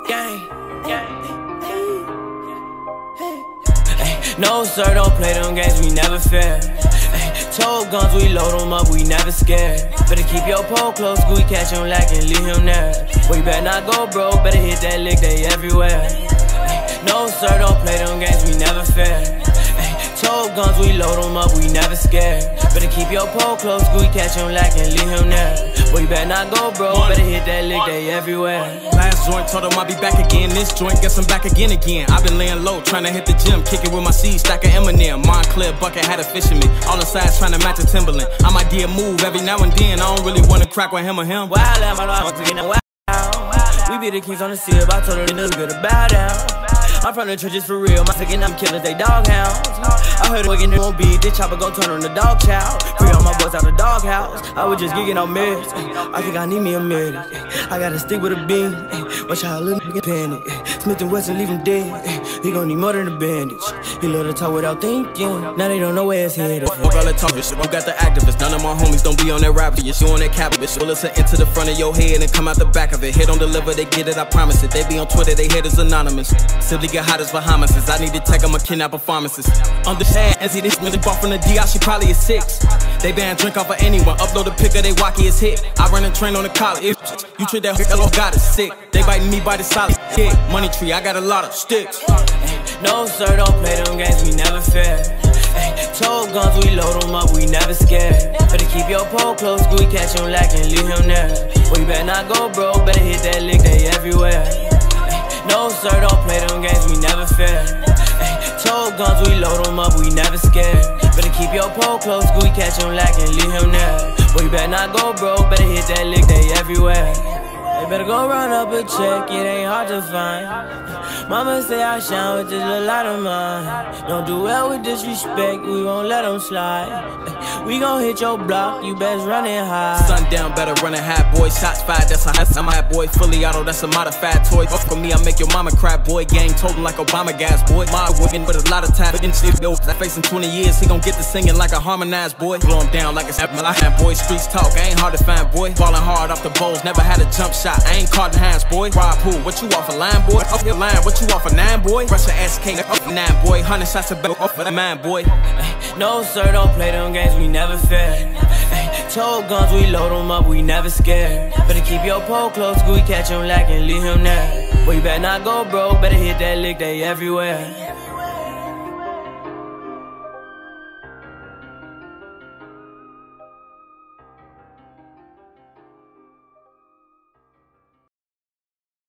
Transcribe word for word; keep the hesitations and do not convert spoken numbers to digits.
gang, gang. No sir, don't play them games, we never fair. Told guns, we load them up, we never scared. Better keep your pole close, we catch him lacking, leave him there. Well, you better not go broke, better hit that lick, they everywhere. No sir, don't play them games, we never fair. Told guns, we load them up, we never scared. Better keep your pole close, we catch him lacking, leave him there. Well, you better not go broke, better hit that lick, they everywhere. Last joint, told them I'll be back again. This joint, guess I'm back again again. I've been laying low, trying to hit the gym, kicking with my seeds, stack of Eminem. Montclair bucket had a fisherman, all the sides trying to match a Timberland. I might do a move every now and then, I don't really want to crack with him or him. Wild out, my life, wild. We be the kings on the seal, I told her niggas good to bow down. I'm from the trenches for real, my second I'm killers, they doghounds. I heard it waking in won't beat, this chopper gon' turn on the dog chow. Free all my boys out the doghouse, I was just gigging on meds. I think I need me a minute, I gotta stick with a beam. Watch how a little nigga panic, Smith and Wesson leave him dead. He gon' need more than a bandage, he love to talk without thinking. Now they don't know where his head is. Fuck all that talk, shit, I got the activists. None of my homies don't be on that rap, you on that cap, bitch. We'll listen into the front of your head and come out the back of it. Hit on deliver, they get it, I promise it. They be on Twitter, they hit us anonymous. Simply get hot as Bahamas. I need to take them a kidnap a pharmacist. On the pad, and see this really bought from the D I, she probably is six. They ban drink off of anyone, upload a pic of they walkie is hit. I run and train on the collar. If you treat that hello got it sick. They biting me by the solid kick. Money tree, I got a lot of sticks. No sir, don't play them games, we never fair. Told guns, we load them up, we never scared. Better keep your pole close, we catch him lacking, leave him there. Well, you better not go broke, better hit that lick, they everywhere. No sir, don't play them games, we never fair. Told guns, we load them up, we never scared. Better keep your pole close, we catch him lacking, leave him there. Well, you better not go broke, better hit that lick, they everywhere. They better go run up a check, it ain't hard to find. Mama say I shine with this little light of mine. Don't do well with disrespect, we won't let them slide. We gon' hit your block, you best run it high. Sundown, better run it high, boy. Shots fired, that's a high. I'm a hot boy, fully auto, that's a modified toy. Fuck for me, I make your mama cry, boy. Gang told him like Obama gas, boy. My woman with a lot of time, but then shit go. I face in twenty years, he gon' get to singing like a harmonized boy. Blow him down like a snap, I have boy. Streets talk, I ain't hard to find, boy. Ballin' hard off the bowls, never had a jump shot. I ain't caught in hands, boy. Rob pool, what you off a line, boy? Up your line, what you off a nine, boy? Rush a S K, up nine, boy. Hundred shots a belt off of the man, boy. No sir, don't play them games, we never fair. Told guns, we load them up, we never scared. Better keep your pole close, we catch him lacking, leave him there. Well, you better not go broke, better hit that lick, they everywhere.